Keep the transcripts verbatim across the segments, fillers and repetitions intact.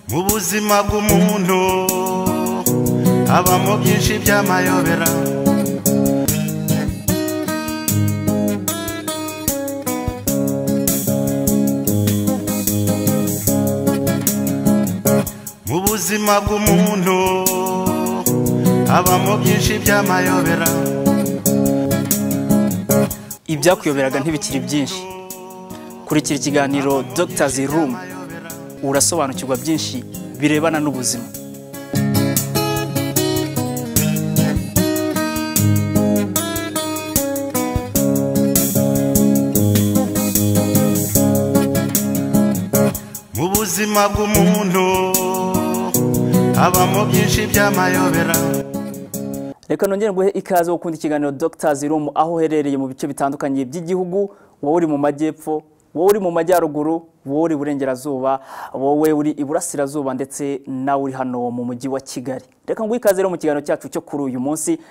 mu buzima bw'umuntu habamo byinshi by'amayobera mu buzima bw'umuntu habamo byinshi by'amayobera ibyakuyoberaga ntibikiri byinshi. Kurikira ikiganiro Doctor's Room urasobanukirwa byinshi birebana n'ubuzima. mu buzima bw'umuntu habamo byinshi by'amayobera. Reka nongere nguhe ikaze ukunda ikiganiro Doctor's Room aho uherereye mu bice bitandukanye by'igihugu, wowe uri mu majyepfo, wowe uri mu majyaruguru, wowe uri burengerazuba, wowe uri iburasirazuba ndetse nawe uri hano mu mujyi wa Kigali. Reka nguhe ikaze rero mu kiganiro cyacu cyo kuri uyu munsi.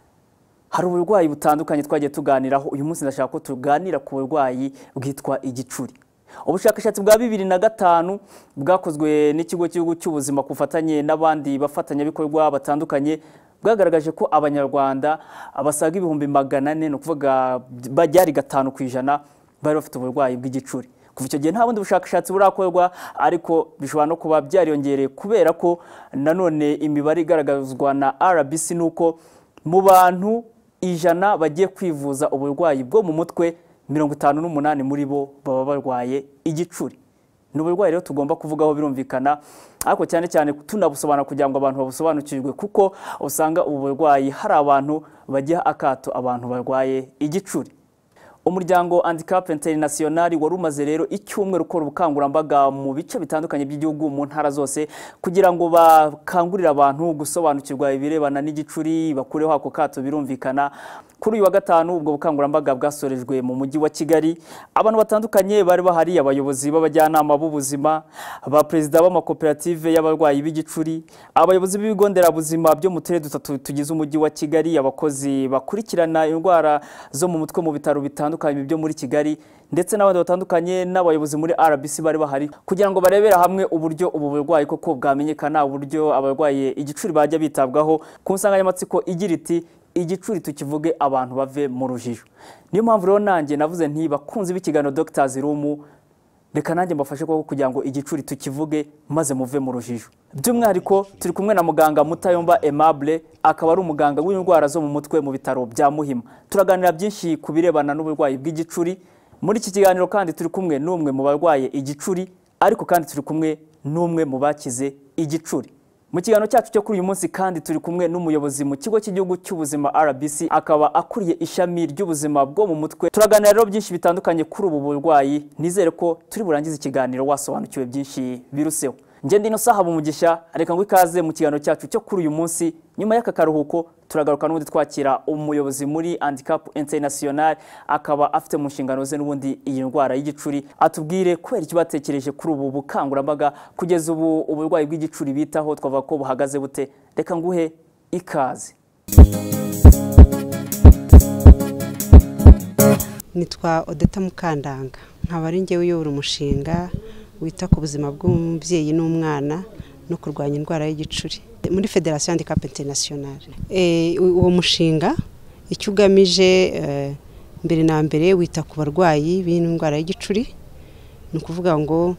Hari uburwayi butandukanye twagiye tuganiraho. Uyu munsi ndashaka ko tuganira ku burwayi bwitwa igicuri. Ubushakashatsi bwa bibiri na gatanu bwakozwe n'ikigo cy'igihugu cy'ubuzima kufatanye n'abandi bafatanyabikorwa batandukanye bwagaragaje ko abanyarwanda abasaga ibihumbi magana ane no kuvuga bajyari gatanu kwijana bari bafite uburwayi bw'igicuri. Kuva icyo gihe nta bundi bushakashatsi burakorwa, ariko bishobora no kuba byariyongereye kubera ko nanone imibare igaragazwa na R B C nuko mu bantu ijana bagiye kwivuza uburwayi bwo mu mutwe mirongo itanu n'umunani muri bo baba barwaye igicuri. Ni uburwayi rero tugomba kuvugaho birumvikana, ariko cyane cyane tunabusobanura kugira ngo abantu babusobanukirwe, kuko usanga ubu burwayi hari abantu bagiha akato abantu barwaye igicuri. Umuryango Handicap International wari umaze rero icyumweru ukora ubukangurambaga mu bice bitandukanye by'igihugu mu ntara zose kugira ngo bakangurire abantu gusobanukirwa ibirebana n'igicuri, bakureho ako kato birumvikana. Kuri uyu wa gatanu ubwo bukangurambaga bwasorejwe mu mujyi wa Kigali. Abantu batandukanye bari bahari, abayobozi b'abajyanama b'ubuzima, aba perezida b'amakoperative y'abarwayi b'igicuri, abayobozi b'ibigo nderabuzima byo mu turere dutatu tugize umujyi wa Kigali, abakozi bakurikirana indwara zo mu mutwe mu bitaro bitandukanye byo muri Kigali, ndetse n'abandi batandukanye n'abayobozi muri R B C bari bahari kugira ngo barebera hamwe uburyo ubu burwayi koko bwamenyekana, uburyo abarwaye igicuri bajya bitabwaho ku nsanganyamatsiko igira iti igicuri tukivuge abantu bave mu rujijo. Niyo mpamvu rero nanjye navuze nti bakunze b'ikiganiro Doctor's Room, reka nanjye mbafashe koko kugira ngo igicuri tukivuge maze muve mu rujijo. By'umwihariko turi kumwe na muganga Mutayomba Aimable, akaba ari umuganga w'indwara zo mu mutwe mu bitaro bya Muhima. Turaganira byinshi ku birebana n'uburwayi bw'igicuri. Muri iki kiganiro kandi turi kumwe n'umwe mu barwaye igicuri, ariko kandi turi kumwe n'umwe mu bakize igicuri. Mu kiganiro cyacu cyo kuri uyu munsi kandi turi kumwe n'umuyobozi mu kigo cy'igihugu cy'ubuzima R B C, akaba akuriye ishami ry'ubuzima bwo mu mutwe. Turaganira rero byinshi bitandukanye kuri ubu burwayi. Nizere ko turi burangize ikiganiro wasobanukiwe byinshi biruseho. Nge ndi Innocent Habumugisha, reka ngo ikaze mu kiganiro cyacu cyo kuri uyu munsi. Nyuma y'aka karuhuko turagaruka n'ubundi twakira umuyobozi muri Handicap International, akaba afite mu nshingano ze n'ubundi iyi ndwara y'igicuri, atubwire kwera icyo batekereje kuri ubu bukangurambaga kugeza ubu uburwayi bw'igicuri bitaho twavuga ko buhagaze bute. Reka nguhe ikaze. Nitwa Odeta Mukandanga, nkaba ari njye uyobora umushinga wita ku buzima bw'umubyeyi n'umwana no kurwanya indwara y'igicuri muri Federation Handicap International. Eh uwo mushinga icyo ugamije mbere na mbere wita ku barwayi b'indwara y'igicuri, ni ukuvuga ngo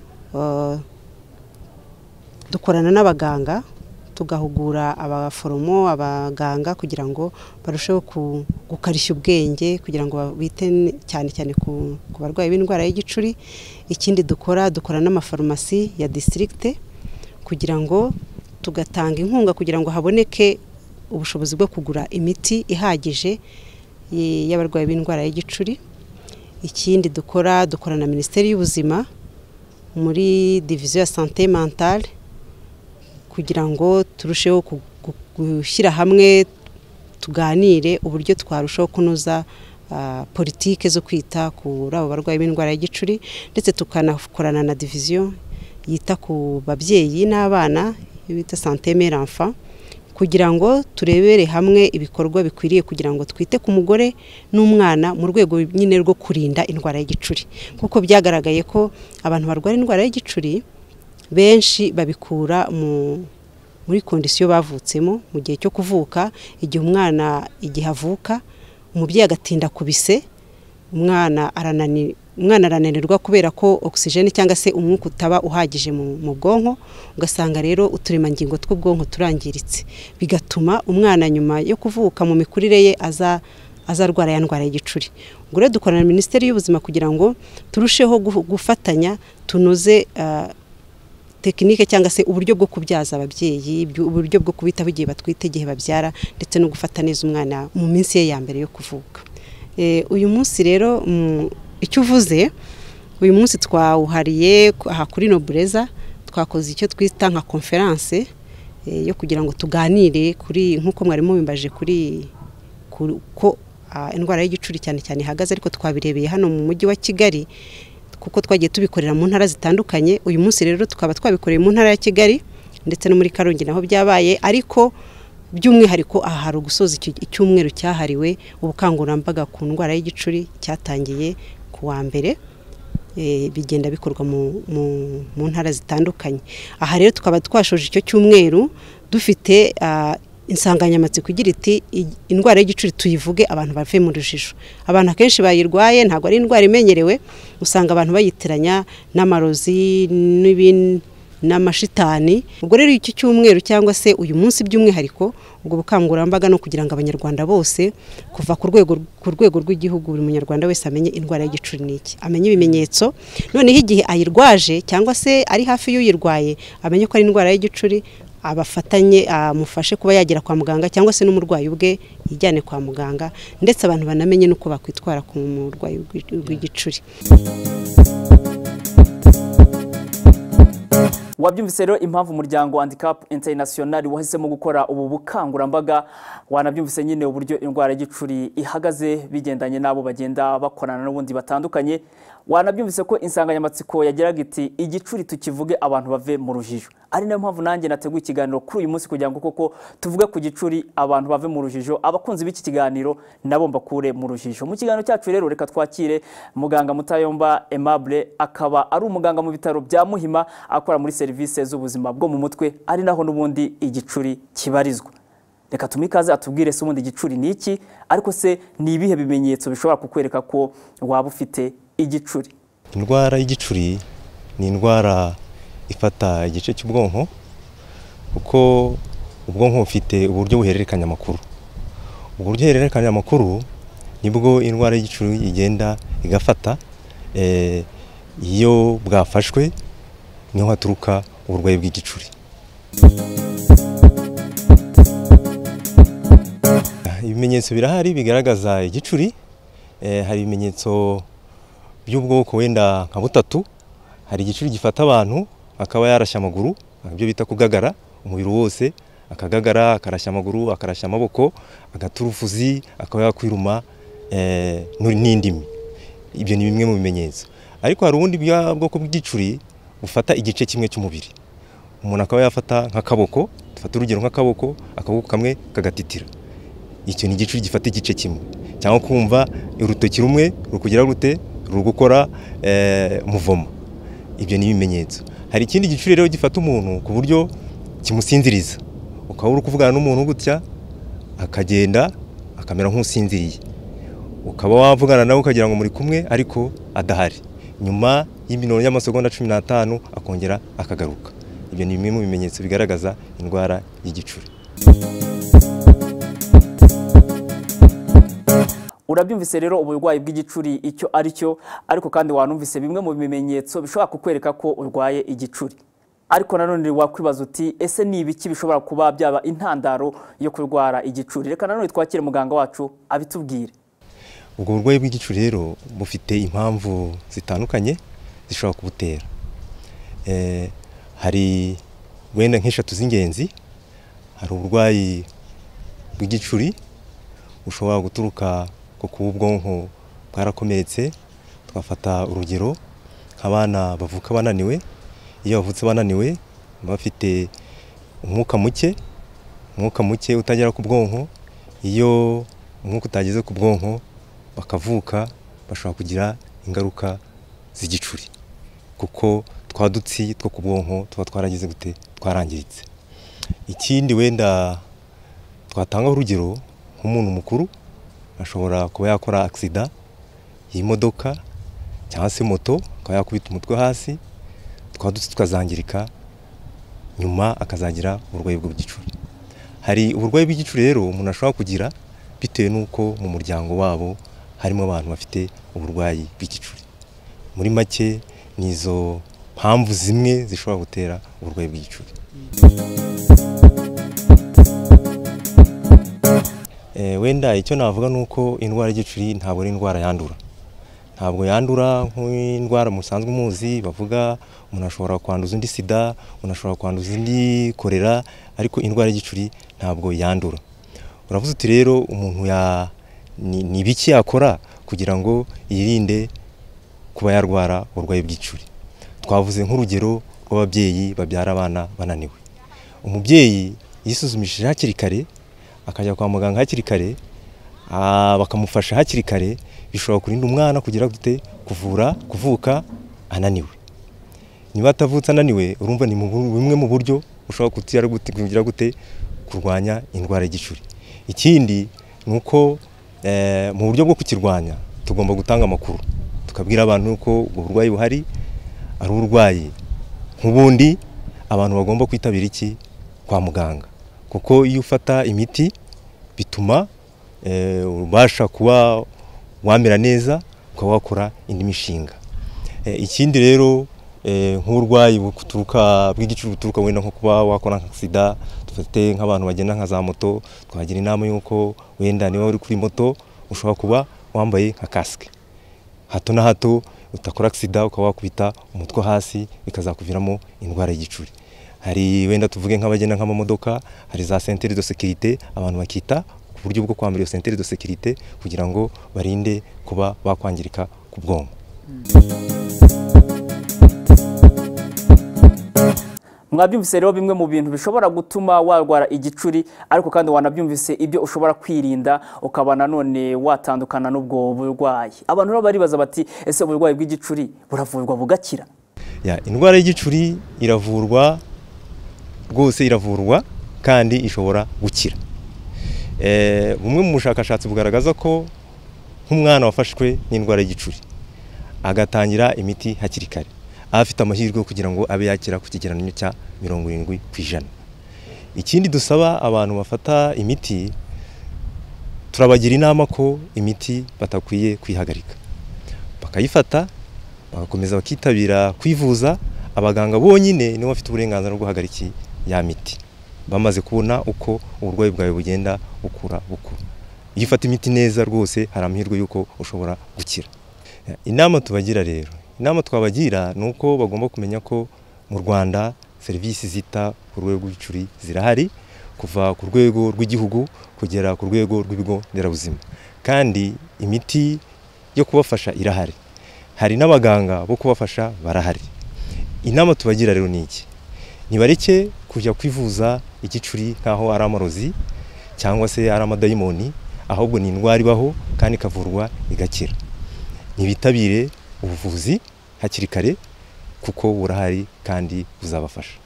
dukorana n'abaganga tugahugura abaforomo, abaganga kugira ngo barusheho gukarishya ubwenge kugira ngo bite cyane cyane ku barwayi b'indwara y'igicuri. Ikindi dukora dukora n'amafarumasi ya district kugira ngo tugatanga inkunga kugira ngo haboneke ubushobozi bwo kugura imiti ihagije y'abarwayi b'indwara y'igicuri. Ikindi dukora dukora na Minisiteri y'Ubuzima muri division ya santé mentale kugira ngo turusheho gushyira hamwe tuganire uburyo twarushaho kunoza politike zo kwita kuri abo barwayi b'indwara y'igicuri, ndetse tukanakorana na division yita ku babyeyi n'abana bita santé mère enfant kugira ngo turebere hamwe ibikorwa bikwiriye kugira ngo twite ku mugore n'umwana mu rwego nyine rwo kurinda indwara y'igicuri, kuko byagaragaye ko abantu barwara indwara y'igicuri benshi babikura mu muri kondisiyo bavutsemo mu gihe cyo kuvuka. Igihe umwana igihe avuka umubyeyi agatinda kubise, umwana aranani umwana arananirwa kubera ko oxygene cyangwa se umwuka utaba uhagije mu bwonko, ugasanga rero uturemangingo tw'ubwonko turangiritse, bigatuma umwana nyuma yo kuvuka mu mikurire ye aza azarwara ya ndwara y'igicuri. Ubwo rero dukorana na Minisiteri y'Ubuzima kugira ngo turusheho gufatanya tunoze uh, tekinike cyangwa se uburyo bwo kubyaza ababyeyi, uburyo bwo kubitaho igihe batwite, igihe babyara, ndetse no gufata neza umwana mu minsi ye ya mbere yo kuvuka. E, uyu munsi rero um, icyo uvuze, uyu munsi twawuhariye aha kuri Nobleza, twakoze icyo twita nka conference e, yo kugira ngo tuganire kuri nkuko mwarimo bimbaje kuri ko indwara y'igicuri cyane cyane ihagaze, ariko twabirebeye hano mu mujyi wa Kigali kuko twagiye tubikorera mu ntara zitandukanye. Uyu munsi rero tukaba twabikoreye mu ntara ya Kigali ndetse no muri Karongi naho byabaye, ariko by'umwihariko aha hari ugusoza icyumweru cyahariwe ubukangurambaga ku ndwara y'igicuri cyatangiye ku wa mbere, e, bigenda bikorwa mu, mu, mu ntara zitandukanye. Aha rero tukaba twashoje icyo cyumweru dufite uh, insanganyamatsiko igira iti indwara y'igicuri tuyivuge abantu bave mu rujijo. Abantu akenshi bayirwaye ntabwo ari indwara imenyerewe, usanga abantu bayitiranya n'amarozi n'ibindi n'amashitani. Ubwo rero iki cyumweru cyangwa se uyu munsi by'umwihariko ubwo bukangurambaga no kugira ngo abanyarwanda bose kuva ku rwego ku rwego rw'igihugu buri munyarwanda wese amenye indwara y'igicuri niki, amenye ibimenyetso, noneho igihe ayirwaje cyangwa se ari hafi y'uyirwaye amenye ko ari indwara y'igicuri, abafatanye amufashe kuba yagera kwa muganga cyangwa se n'umurwayi ubwe yijyane kwa muganga, ndetse abantu banamenye nuko bakwitwara ku murwayi w'igicuri. Wabyumvise rero impamvu umuryango Handicap International wahisemo gukora ubu bukangurambaga, wanabyumvise nyine uburyo indwara y'igicuri ihagaze bigendanye nabo bagenda bakorana n'ubundi batandukanye. Wanabyumvise ko insanganyamatsiko yagiraga iti igicuri tukivuge abantu bave mu rujijo. Ari nayo mpamvu nanjye nateguye ikiganiro kuri uyu munsi kugira ngo koko tuvuge ku gicuri abantu bave mu rujijo, abakunzi b'iki kiganiro nabo mbakure mu rujijo. Mu kiganiro cyacu rero reka twakire muganga Mutayomba Aimable, akaba ari umuganga mu bitaro bya Muhima akora muri serivisi z'ubuzima bwo mu mutwe, ari naho n'ubundi igicuri kibarizwa. Reka tumikaze atubwire se ubundi igicuri ni iki, ariko se ni ibihe bimenyetso bishobora kukwereka ko waba ufite igicuri? Indwara y'igicuri ni indwara ifata igice cy'ubwonko, kuko ubwonko bufite uburyo buhererekanya amakuru. Uburyo buhererekanya amakuru nibwo indwara y'igicuri igenda igafata. Eh, iyo bwafashwe niho haturuka uburwayi bw'igicuri. Ibimenyetso birahari bigaragaza igicuri. Eh, hari ibimenyetso by'ubwoko wenda nka butatu. Hari igicuri gifata abantu akaba yarashya amaguru, ibyo bita kugagara umubiri wose, akagagara, akarashya amaguru, akarashya amaboko, agaturufuzi, akaba yakwiruma eh, n'indimi. Ibyo ni bimwe mu bimenyetso. Ariko hari ubundi bwoko bw'igicuri ufata igice kimwe cy'umubiri. Umuntu akaba yafata nk'akaboko, dufata urugero nk'akaboko, akaboko kamwe kagatitira. Icyo ni igicuri gifata igice kimwe. Cyangwa kumva urutoki rumwe rukugira gute ruri gukora eh, muvomo. Ibyo ni ibimenyetso. Hari ikindi gicuri rero gifata umuntu ku buryo kimusinziriza. Ukaba uri kuvugana n'umuntu gutya akagenda akamera nk'usinziriye. Ukaba wavugana nawe ukagira ngo muri kumwe ariko adahari. Nyuma y'iminono y'amasegonda cumi n'atanu akongera akagaruka. Ibyo ni bimwe mu bimenyetso bigaragaza indwara y'igicuri. Urabyumvise rero uburwayi bw'igicuri icyo ari cyo, ariko kandi wanumvise bimwe mu bimenyetso bishobora kukwereka ko urwaye igicuri. Ariko nanone wakwibaza uti ese ni ibiki bishobora kuba byaba intandaro yo kurwara igicuri? Reka nanone twakire muganga wacu abitubwire. Ubwo burwayi bw'igicuri rero bufite impamvu zitandukanye zishobora kubutera. Eh, hari wenda nk'eshatu z'ingenzi. Hari uburwayi bw'igicuri ushobora guturuka ko kuba ubwonko bwarakomeretse. Twafata urugero nk'abana bavuka bananiwe. Iyo bavutse bananiwe bafite umwuka muke, umwuka muke utagera ku bwonko. Iyo umwuka utageze ku bwonko bakavuka bashobora kugira ingaruka z'igicuri, kuko twa dutsi two ku bwonko tuba twaragize gute twarangiritse. Ikindi wenda twatanga urugero nk'umuntu mukuru ashobora kuba yakora accident y'imodoka cyangwa se moto akaba yakubita umutwe hasi twa dutsi tukazangirika nyuma akazagira uburwayi bw'igicuri. Hari uburwayi bw'igicuri rero umuntu ashobora kugira bitewe n'uko mu muryango wabo harimo abantu bafite uburwayi bw'igicuri. Muri make nizo mpamvu zimwe zishobora gutera uburwayi bw'igicuri. Eh wenda icyo navuga nuko indwara y'igicuri ntabwo ari indwara yandura. Ntabwo yandura nk'indwara musanzwe muzi bavuga umuntu ashobora kwanduza indi sida, umuntu ashobora kwanduza indi korera, ariko indwara y'igicuri ntabwo yandura. Uravuze uti rero umuntu ya ni, ni biki yakora kugira ngo yirinde kuba yarwara uburwayi bw'igicuri. Twavuze nk'urugero rw'ababyeyi babyara abana bananiwe. Umubyeyi yisuzumishije hakiri kare akajya kwa muganga hakiri kare bakamufasha hakiri kare bishobora kurinda umwana kugira gute kuvura kuvuka ananiwe. Niba atavutse ananiwe urumva ni bimwe mu buryo ushobora kutira gute kugira gute kurwanya indwara y'igicuri. Ikindi nuko eh, mu buryo bwo kukirwanya tugomba gutanga amakuru tukabwira abantu uko uburwayi buhari ari urwayi nk'ubundi abantu bagomba kwitabira iki kwa muganga, kuko iyo ufata imiti bituma eh, ubasha kuba wamera neza ukaba wakora indi mishinga. Eh, ikindi rero eh, nk'urwayi buturuka bw'igicuri buturuka wenda nko kuba wakora nka sida, dufite nk'abantu bagenda nka za moto twagira inama yuko wenda niba uri kuri moto ushobora kuba wambaye nka casque, hato na hato utakora sida ukaba wakubita umutwe hasi bikazakuviramo indwara y'igicuri. Hari wenda tuvuge nk'abagenda nk'amamodoka, hari za ceinture de sécurité abantu bakita ku buryo bwo kwambara iyo ceinture de sécurité kugira ngo barinde kuba bakwangirika ku bwonko. Mwabyumvise rero bimwe mu bintu bishobora gutuma warwara igicuri, ariko kandi wanabyumvise ibyo ushobora kwirinda ukaba nanone watandukana n'ubwo burwayi. Abantu rero baribaza bati ese uburwayi bw'igicuri buravurwa bugakira? Ya indwara y'igicuri iravurwa rwose, iravurwa kandi ishobora gukira. Eh bumwe mu bushakashatsi bugaragaza ko nk'umwana wafashwe n'indwara y'igicuri agatangira imiti hakiri kare afite amahirwe kugira ngo abe yakira ku kigereranyo cya mirongo irindwi ku ijana. Ikindi dusaba abantu bafata imiti turabagira inama ko imiti batakwiye kwihagarika, bakayifata bagakomeza bakitabira kwivuza. Abaganga bonyine nibo bafite uburenganzira bwo guhagarika ya miti bamaze kubona uko uburwayi bwawe bugenda bukura bukura. Iyo ufata imiti neza rwose hari amahirwe yuko ushobora gukira. Inama tubagira rero, inama twabagira nuko bagomba kumenya ko mu Rwanda serivisi zita ku rwego rw'igicuri zirahari, kuva ku rwego rw'igihugu kugera ku rwego rw'ibigo nderabuzima, kandi imiti yo kubafasha irahari, hari n'abaganga bo kubafasha barahari. Inama tubagira rero ni iki: nibareke kujya kwivuza igicuri nkaho ari amarozi cyangwa se ari amadayimoni, ahubwo ni indwara ibaho kandi ikavurwa igakira. Nibitabire ubuvuzi hakiri kare kuko burahari kandi buzabafasha.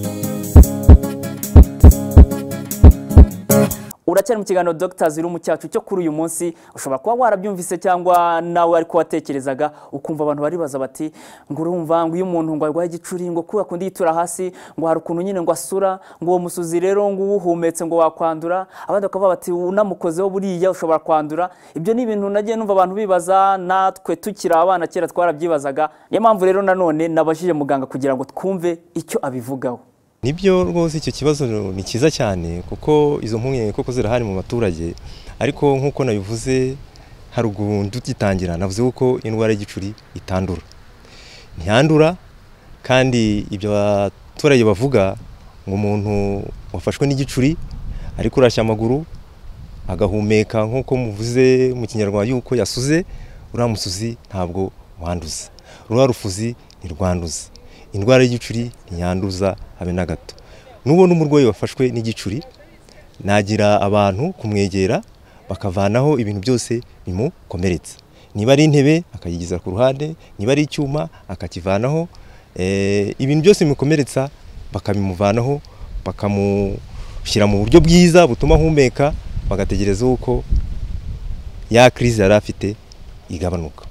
Uracyari mu kiganiro Doctor Zirumu cyacu cyo kuri uyu munsi. Ushobora kuba warabyumvise cyangwa nawe ariko watekerezaga ukumva abantu baribaza bati ngo urumva ngo iyo umuntu ngo arwaye igicuri ngo kuba kundi yitura hasi ngo hari ukuntu nyine ngo asura ngo uwo musuzi rero ngo uwuhumetse ngo wakwandura, abandi bakavuga bati unamukozeho buriya ushobora kwandura. Ibyo ni ibintu nagiye numva abantu bibaza, natwe tukira abana kera twarabyibazaga. Niyo mpamvu rero nanone nabashije muganga kugira ngo twumve icyo abivugaho. Nibyo rwose icyo kibazo ni cyiza cyane kuko izo mpungenge koko zirahari mu baturage, ariko nk'uko nabivuze haruguru dugitangira navuze uko indwara y'igicuri itandura. Ntiyandura kandi ibyo abaturage bavuga ngo umuntu wafashwe n'igicuri ariko urashya amaguru agahumeka nk'uko muvuze mu Kinyarwanda yuko yasuze, uriya musuzi ntabwo wanduza, uriya rufuzi ntirwanduza. Indwara y'igicuri ntiyanduza habe na gato. Nubona umurwayi wafashwe n'igicuri nagira abantu kumwegera bakavanaho ibintu byose bimukomeretsa. Niba ari intebe akayigiza ku ruhande, niba ari icyuma akakivanaho, eh ibintu byose bimukomeretsa bakabimuvanaho bakamushyira mu buryo bwiza butuma humeka bagategereza uko ya crise yari afite igabanuka.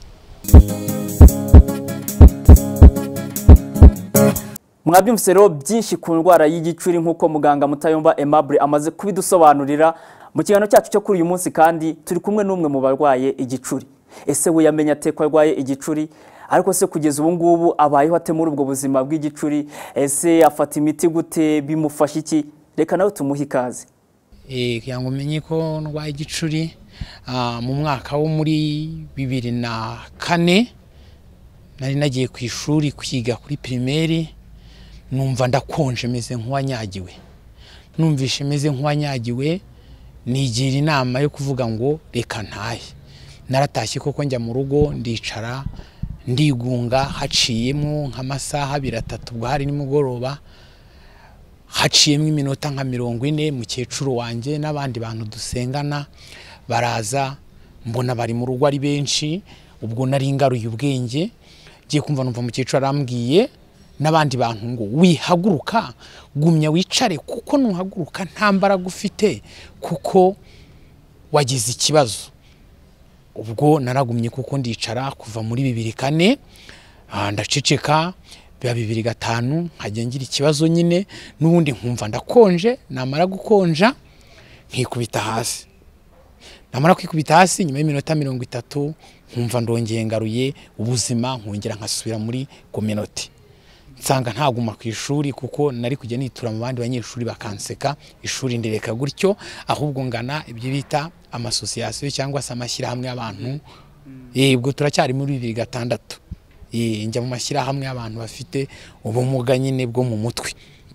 Mwabyumvise rero byinshi ku ndwara y'igicuri nk'uko muganga Mutayomba Aimable amaze kubidusobanurira mu kiganiro cyacu cyo kuri uyu munsi, kandi turi kumwe n'umwe mu barwaye igicuri. Ese we yamenya ate ko arwaye igicuri? Ariko se kugeza ubu ngubu abayeho ate muri ubwo buzima bw'igicuri? Ese afata imiti gute? Bimufasha iki? Reka nawe tumuhe ikaze. Eh kugira ngo menye ko ndwaye igicuri mu mwaka wo muri bibiri na kane nari nagiye ku ishuri kwiga kuri primaire, numva ndakonje meze nk'uwanyagiwe. Numvishe meze nk'uwanyagiwe, nigira inama yo kuvuga ngo reka ntahe. Naratashye koko njya mu rugo ndicara ndigunga, haciyemo nk'amasaha abiri atatu bwo hari nimugoroba, haciyemo iminota nka mirongo ine mukecuru wanje n'abandi bantu dusengana baraza, mbona bari mu rugo ari benshi. Ubwo nari ngaruye ubwenge, giye kumva numva mukecuru arambwiye n'abandi bantu ngo wihaguruka, gumya wicare kuko nuhaguruka nta mbaraga ufite kuko wagize ikibazo. Ubwo naragumye kuko ndicara kuva muri bibiri kane, ndaceceka biba bibiri gatanu nkajya ngira ikibazo nyine, n'ubundi nkumva ndakonje, namara gukonja nkikubita hasi. Namara kwikubita hasi nyuma y'iminota mirongo itatu nkumva ndongeye ngaruye ubuzima, nkongera nkasubira muri community. Nsanga ntaguma ku ishuri kuko nari kujya nitura mu bandi banyeshuri bakanseka, ishuri ndireka gutyo, ahubwo ngana ibyo bita amasosiyasiyo cyangwa se amashyirahamwe y'abantu. Eh ubwo turacyari muri bibiri gatandatu. Eh njya mu mashyirahamwe y'abantu bafite ubumuga nyine bwo mu mutwe.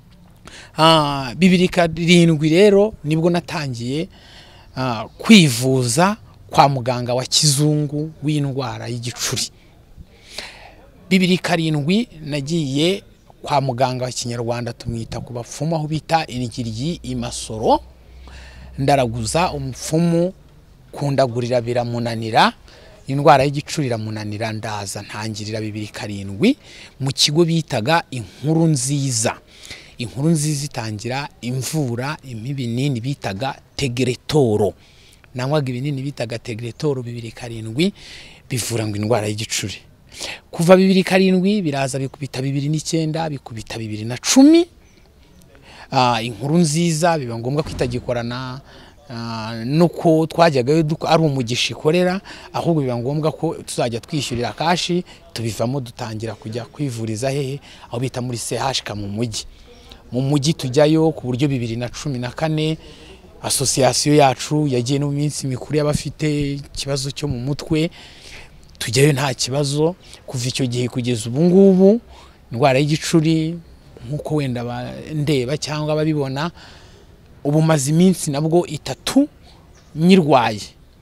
Ah bibiri karindwi rero nibwo natangiye Uh, kwivuza kwa muganga wa kizungu w'indwara y'igicuri. Bibiri karindwi nagiye kwa muganga wa kinyarwanda tumwita ku bapfumu aho bita Ingiryi Imasoro, ndaraguza umupfumu kundagurira biramunanira, indwara y'igicuri iramunanira, ndaza ntangirira bibiri karindwi mu kigo bitaga Inkuru Nziza. Inkuru Nziza itangira imvura imibinini bitaga Tegretoro. Nanywaga ibinini bitaga Tegretoro bibiri karindwi bivura ngo indwara y'igicuri. Kuva bibiri karindwi biraza bikubita bibiri n'icyenda, bikubita bibiri na cumi. Ah Inkuru Nziza biba ngombwa kwitagikorana nuko twajyaga ari umugisha ikorera, ahubwo biba ngombwa ko tuzajya twishyurira kashi, tubivamo dutangira kujya kwivuriza hehe aho bita muri C H K mu mujyi. Mu mujyi tujyayo ku buryo bibiri na cumi na kane association yacu yagiye no mu minsi mikuru y'abafite ikibazo cyo mu mutwe, tujyayo nta kibazo. Kuva icyo gihe kugeza ubu ngubu indwara y'igicuri nkuko wenda ndeba cyangwa babibona, ubu maze iminsi nabwo itatu nyirwaye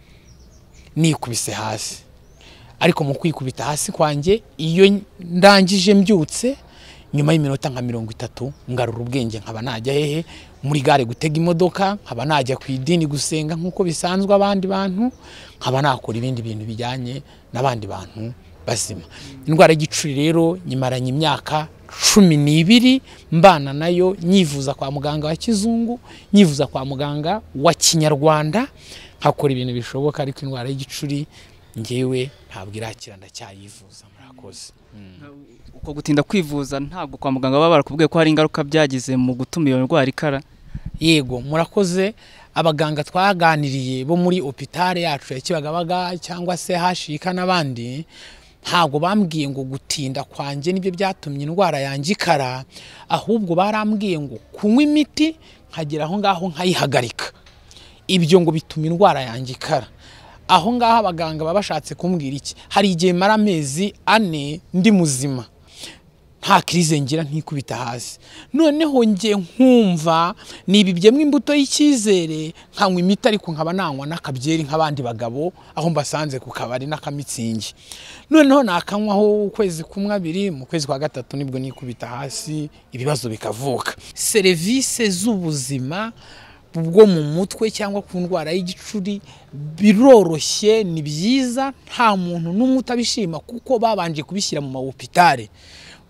nikubise hasi. Ariko mu kwikubita hasi kwanjye iyo ndangije mbyutse nyuma y'iminota nka mirongo itatu ngarura ubwenge, nkaba najya hehe muri gare gutega imodoka, nkaba najya ku idini gusenga nkuko bisanzwe abandi bantu, nkaba nakora ibindi bintu bijyanye n'abandi bantu bazima. Indwara y'igicuri rero nyimaranye imyaka cumi n'ibiri mbana nayo, nyivuza kwa muganga wa kizungu, nyivuza kwa muganga wa kinyarwanda, nkakora ibintu bishoboka, ariko indwara y'igicuri ngewe ntabwo irakira, ndacyayivuza. Murakoze. Uko gutinda kwivuza ntabwo kwa muganga baba barakubwiye ko hari ingaruka byagize mu gutuma iyo ndwara ikara? Yego murakoze. Abaganga twaganiriye bo muri hopitale yacu ya Kibagabaga cyangwa se hashika n'abandi, ntabwo bambwiye ngo gutinda kwanje nibyo byatumye indwara yanjye ikara, ahubwo barambwiye ngo kunywa imiti nkagera aho ngaho nkayihagarika, ibyo ngo bituma indwara yanjye ikara. Aho ngaho abaganga babashatse kumbwira iki? Hari igihe mara amezi ane ndi muzima nta crise ngira ntikubita hasi, noneho ngiye nkumva nibibyemwe imbuto y'ikizere, nkanywa imiti ariko nkaba nanywa n'akabyeri nk'abandi bagabo aho mbasanze ku kabari n'akamitsingi. Noneho nakanywaho ukwezi kumwe abiri, mu kwezi kwa gatatu nibwo nikubita hasi, ibibazo bikavuka. Service z'ubuzima bwo mu mutwe cyangwa ku ndwara y'igicuri biroroshye, ni byiza, nta muntu n'umwe utabishima kuko babanje kubishyira mu mahopitale.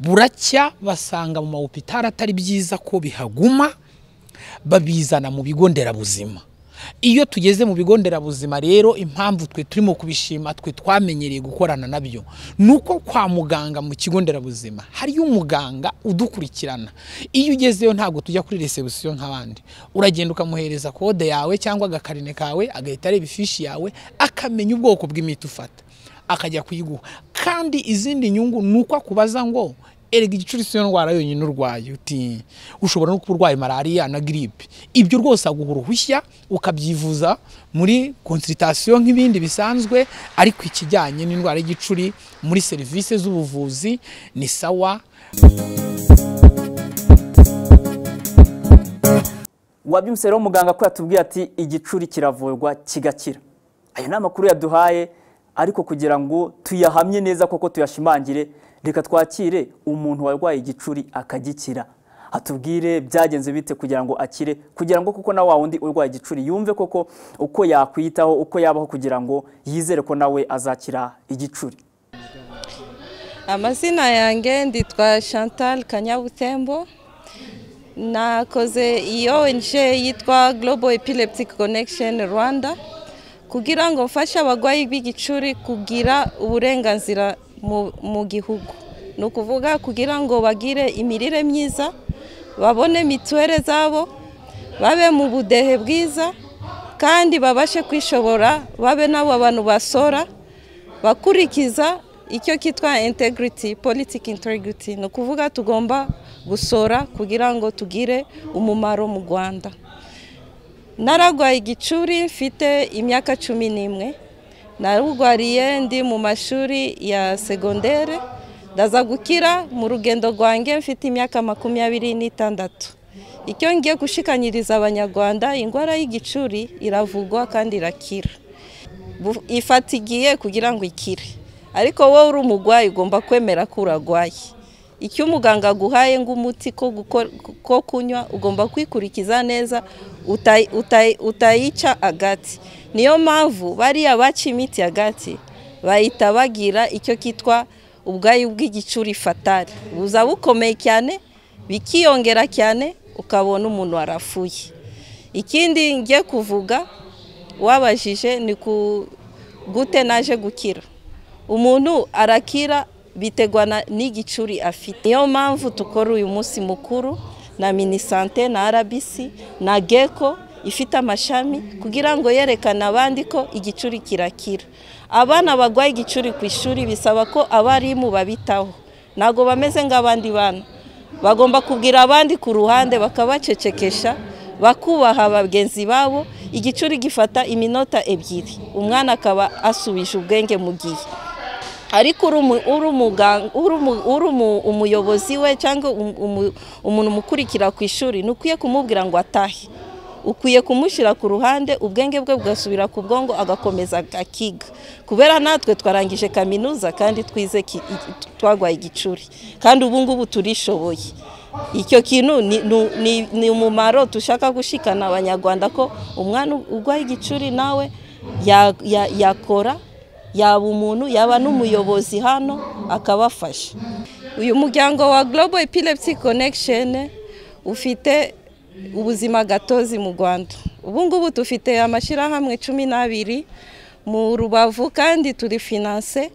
buracya basanga mu mahopitali atari byiza ko bihaguma, babizana mu bigo nderabuzima. Iyo tugeze mu bigo nderabuzima rero impamvu twe turimo kubishima, twe twamenyereye gukorana nabyo, nuko kwa muganga mu kigo nderabuzima hari umuganga udukurikirana. Iyo ugezeyo ntabwo tujya kuri reception nk'abandi, uragenda ukamuhereza kode yawe cyangwa agakarine kawe, agahita areba ifishi yawe akamenya ubwoko bw'imiti ufata akajya kuyiguha. Kandi izindi nyungu nuko akubaza ngo erega igicuri siyo ndwara yonyine urwaye, uti ushobora no kuba urwaye malaria na grippe. Ibyo rwose aguha uruhushya ukabyivuza muri consultation nk'ibindi bisanzwe, ariko ikijyanye n'indwara y'igicuri muri service z'ubuvuzi ni sawa. Wabyumsero muganga ko yatubwiye ati igicuri kiravurwa kigakira. Ayo ni amakuru yaduhaye, ariko kugira ngo tuyahamye neza koko tuyashimangire, reka twakire umuntu warwaye igicuri akagikira. Atubwire byagenze bite kugira ngo akire, kugira ngo kuko na wa wundi urwaye igicuri yumve koko uko yakwitaho, uko yabaho kugira ngo yizere ko nawe azakira igicuri. Amazina yange nditwa Chantal Kanyabutembo. Nakoze iyo O N G yitwa Global Epileptic Connection Rwanda kugira ngo mfashe abagwayi b'igicuri kugira uburenganzira mu gihugu. No kuvuga kugira ngo bagire imirire myiza, babone mituwere zabo, babe mu budehe bwiza, kandi babashe kwishobora, babe nabo abantu basora bakurikiza icyo kitwa integrity, politic integrity. No kuvuga tugomba gusora kugira ngo tugire umumaro mu Rwanda. Naragwaye igicuri mfite imyaka cumi n'imwe. Narugwariye ndi mu mashuri ya segondere, ndaza gukira mu rugendo rwange mfite imyaka makumyabiri n'itandatu. Icyo ngiye gushikanyiriza abanyarwanda, indwara y'igicuri iravugwa kandi irakira. Ifatigiye kugira ngo ikire, ariko wowe uri umugwayi ugomba kwemera ko uragwaye. Icyo umuganga aguhaye ng'umuti ko ko kunywa ugomba kwikurikiza neza, utayica agati. Niyo mpamvu bariya baca imiti agati bahita bagira icyo kitwa ubwayi bw'igicuri fatali. Buza bukomeye cyane, bikiyongera cyane, ukabona umuntu warafuye. Ikindi ngiye kuvuga wabajije ni ku gute naje gukira. Umuntu arakira bitegwana n'igicuri afite. Niyo mpamvu tukora uyu munsi mukuru na Minisante na R B C na Geko ifite amashami kugira ngo yerekane abandi ko igicuri kirakira. Abana bagwaye igicuri ku ishuri bisaba ko abarimu babitaho, nago bameze nk'abandi bana. Bagomba kubwira abandi ku ruhande bakabacecekesha, bakubaha abagenzi babo. Igicuri gifata iminota ebyiri, umwana akaba asubije ubwenge mu gihe. Ariko uri umuyobozi we cyangwa umuntu mukurikira ku ishuri, nukwiye kumubwira ngo atahe. Ukwiye kumushyira ku ruhande, ubwenge bwe bwasubira ku bwongo, agakomeza akiga. Kubera natwe twarangije kaminuza kandi twize twagwaye igicuri, kandi ubu ngubu turishoboye. Icyo kintu ni umumaro tushaka gushikana abanyarwanda ko umwana urwaye igicuri nawe yakora, yaba umuntu yaba n'umuyobozi hano akabafasha. Uyu muryango wa Global Epileptic Connection ufite ubuzima gatozi mu Rwanda. Ubu ngubu dufite amashyirahamwe cumi n'abiri mu Rubavu, kandi turi finance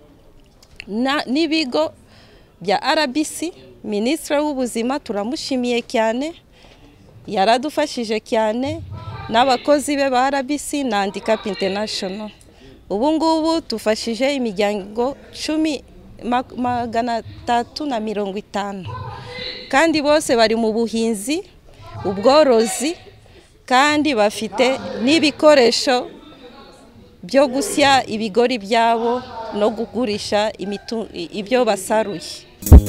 n'ibigo bya R B C. Minisitiri w'ubuzima turamushimiye cyane, yaradufashije cyane, n'abakozi be ba R B C na Handicap International. Ubu ngubu tufashije imiryango cumi magana atatu na mirongo itanu, kandi bose bari mu buhinzi, ubworozi, kandi bafite n'ibikoresho byo gusya ibigori byabo no kugurisha ibyo basaruye.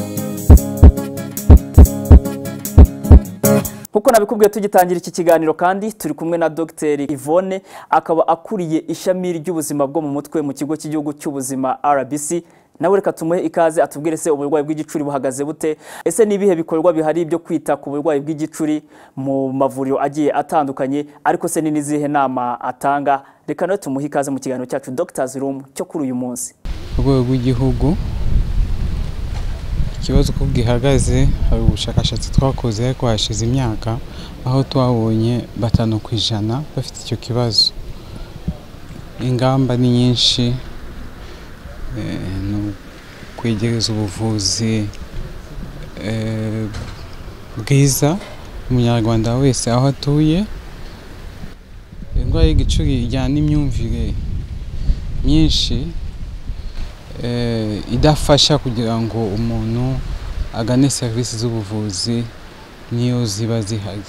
Kuko nabikubwiye tugitangira iki kiganiro, kandi turi kumwe na Dr Yvonne, akaba akuriye ishami ry'ubuzima bwo mu mutwe mu kigo cy'igihugu cy'ubuzima R B C. Nawe reka tumuhe ikaze atubwire se uburwayi bw'igicuri buhagaze bute, ese nibihe bikorwa bihari byo kwita ku burwayi bw'igicuri mu mavuriro agiye atandukanye, ariko se ni nizihe nama atanga. Reka nawe tumuhe ikaze mu kiganiro cyacu Doctors Room cyo kuri uyu munsi. Urwego rw'igihugu ikibazo uko gihagaze hari ubushakashatsi twakoze ariko hashize imyaka aho twabonye batanu ku ijana bafite icyo kibazo. Ingamba ni nyinshi, no kwegereza ubuvuzi bwiza umunyarwanda wese aho atuye. Indwara y'igicuri ijyana n'imyumvire myinshi idafasha kugira ngo umuntu agane serivisi z'ubuvuzi niyo ziba zihari.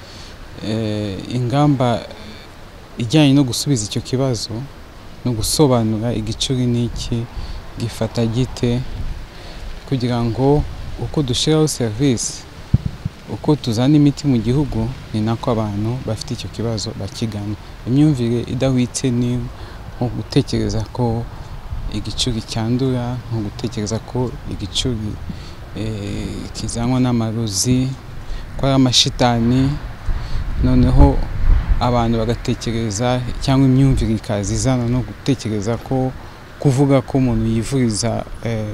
Ingamba ijyanye no gusubiza icyo kibazo no gusobanura igicuri n'iki gifata gite kugira ngo uko dushyiraho serivisi uko tuzana imiti mu gihugu ni nako abantu bafite icyo kibazo bakigana. Imyumvire idahwitse ni nko gutekereza ko igicuri cyandura, nko gutekereza ko igicuri kizanwa n'amarozi, ko ari amashitani, noneho abantu bagatekereza cyangwa imyumvire ikazizana no gutekereza ko kuvuga ko umuntu yivuriza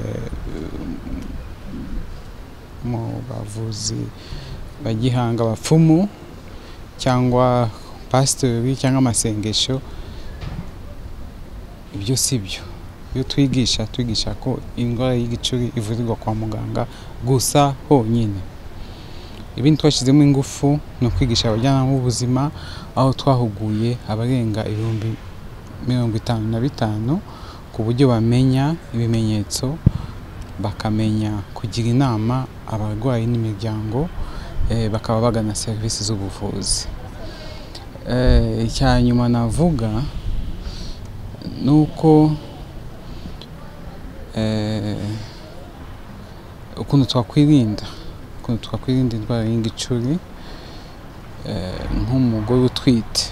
mu bavuzi bagihanga abapfumu cyangwa pastori cyangwa amasengesho, ibyo si byo. Iyo twigisha twigisha ko indwara y'igicuri ivurirwa kwa muganga gusa honyine. Ibindi twashyizemo ingufu no kwigisha abajyanama b'ubuzima aho twahuguye abarenga ibihumbi mirongo itanu na bitanu ku buryo bamenya ibimenyetso, bakamenya kugira inama abarwayi n'imiryango, bakaba bagana serivisi z'ubuvuzi. Icya nyuma navuga nuko ukuntu twakwirinda ukuntu twakwirinda indwara y'igicuri nk'umugore utwite.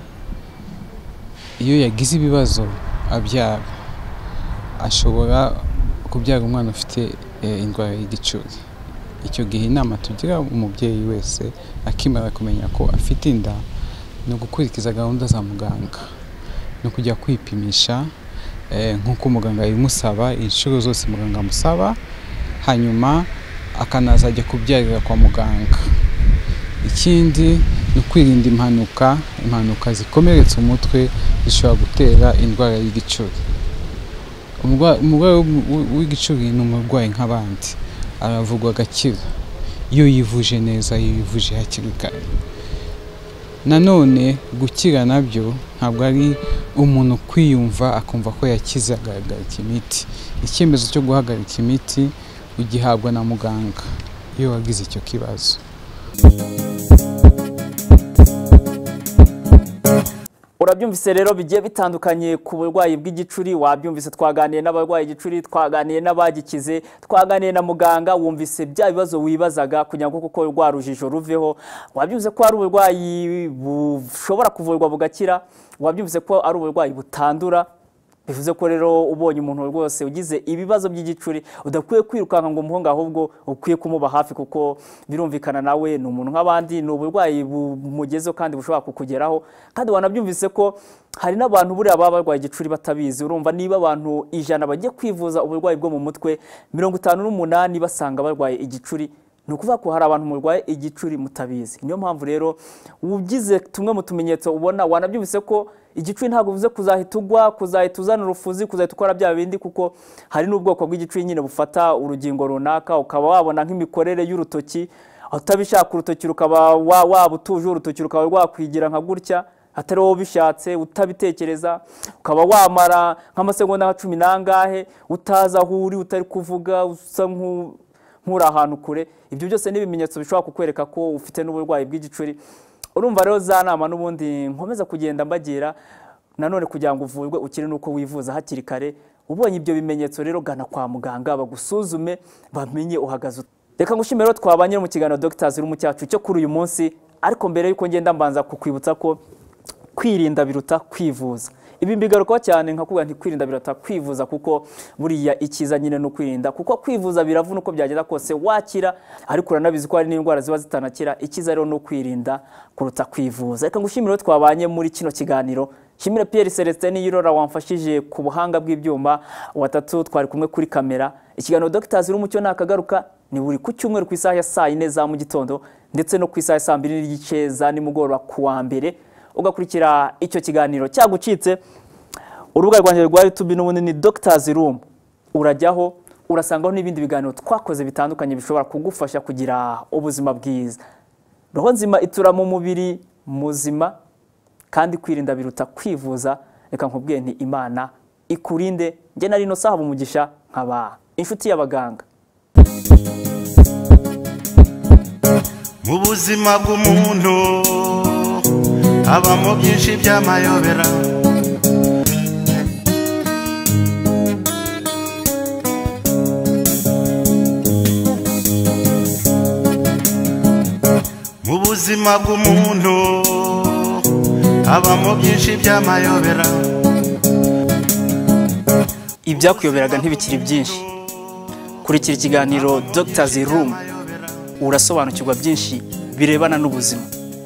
Iyo yagize ibibazo abyara ashobora kubyara umwana ufite indwara y'igicuri. Icyo gihe inama tugira umubyeyi wese akimara kumenya ko afite inda no gukurikiza gahunda za muganga no kujya kwipimisha nk'uko muganga yabimusaba inshuro zose muganga amusaba, hanyuma akanazajya kubyarira kwa muganga. Ikindi ni kwirinda impanuka impanuka zikomeretsa umutwe zishobora gutera indwara y'igicuri. Umurwayi w'igicuri ni umurwayi nk'abandi, aravugwa agakira iyo yivuje neza, iyo yivuje hakiri kare. Nanone gukira nabyo ntabwo ari umuntu kwiyumva akumva ko yakize agahagarika imiti. Icyemezo cyo guhagarika imiti ugihabwa na muganga iyo wagize icyo kibazo. Urabyumvise rero bigiye bitandukanye ku burwayi bw'igicuri. Wabyumvise, twaganiye n'abarwayi igicuri, twaganiye n'abagikize, twaganiye na muganga. Wumvise bya bibazo wibazaga kugira ngo kuko rwa rujijo ruveho. Wabyumvise ko ari uburwayi bushobora kuvurwa bugakira. Wabyumvise ko ari uburwayi butandura. Bivuze ko rero ubonye umuntu rwose ugize ibibazo by'igicuri udakwiye kwirukanka ngo umuhungu, ahubwo ukwiye kumuba hafi kuko birumvikana nawe ni umuntu nk'abandi, ni uburwayi bumugezeho kandi bushobora kukugeraho. Kandi wanabyumvise ko hari n'abantu buriya baba barwaye igicuri batabizi. Urumva niba abantu ijana bagiye kwivuza uburwayi bwo mu mutwe, mirongo itanu n'umunani basanga barwaye igicuri. Ni ukuvuga ko hari abantu murwaye igicuri mutabizi. Niyo mpamvu rero ugize tumwe mu tumenyetso ubona, wanabyumvise ko igicuri ntabwo bivuze kuzahita ugwa, kuzahita uzana urufuzi, kuzahita ukora bya bindi, kuko hari n'ubwoko bw'igicuri nyine bufata urugingo runaka ukaba wabona nk'imikorere y'urutoki, utabishaka urutoki rukaba waba utuje, urutoki rukaba rwakwigira nka gutya atari wowe bishatse, utabitekereza, ukaba wamara nk'amasegonda nka cumi n'angahe utaza aho uri, utari kuvuga, usa nk'uri ahantu kure. Ibyo byose ni ibimenyetso bishobora kukwereka ko ufite n'uburwayi bw'igicuri. Urumva rero za nama n'ubundi nkomeza kugenda mbagira, nanone kugira ngo uvurwe ukire nuko wivuza hakiri kare. Ubonye ibyo bimenyetso rero gana kwa muganga bagusuzume bamenye uhagaze. Reka ngushimire twabanye mu kiganiro Doctor Zirumu cyacu cyo kuri uyu munsi. Ariko mbere yuko ngenda mbanza kukwibutsa ko kwirinda biruta kwivuza. Ibi mbigaruka cyane nkakubwira nti kwirinda biruta kwivuza, kuko buriya ikiza nyine no kwirinda, kuko kwivuza biravuna uko byagenda kose wakira, ariko uranabizi ko hari n'indwara ziba zitanakira. Ikiza rero no kwirinda kuruta kwivuza. Reka ngushimire twabanye muri kino kiganiro Kimire Pierre Celestin Yirora wamfashije ku buhanga bw'ibyuma, watatu twari kumwe kuri kamera. Ikiganiro Dr Zirumucyo nakagaruka ni buri ku cyumweru ku isaha ya saa yine za mu gitondo ndetse no ku isaha ya saa mbiri n'igice za nimugoroba ku wa mbere. Ugakurikira icyo kiganiro cyagucitse, urubuga rwanjye rwa YouTube n'ubundi ni Dr Zirumu. Urajyaho urasangaho n'ibindi biganiro twakoze bitandukanye bishobora kugufasha kugira ubuzima bwiza. Roho nzima itura mu mubiri muzima, kandi kwirinda biruta kwivuza. Reka nkubwiye nti Imana ikurinde. Nge nari no sahaba umugisha nkaba inshuti y'abaganga. Mu buzima bw'umuntu habamo byinshi by'amayobera. Mu buzima bw'umuntu habamo byinshi by'amayobera. Ibyakuyoberaga ntibikiri byinshi. Kurikira ikiganiro Dr Zirumu, urasobanukirwa byinshi birebana n'ubuzima.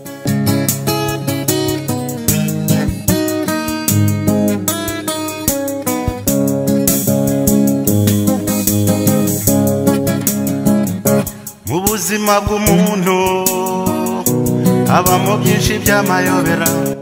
Mu buzima bw'umuntu habamo byinshi by'amayobera.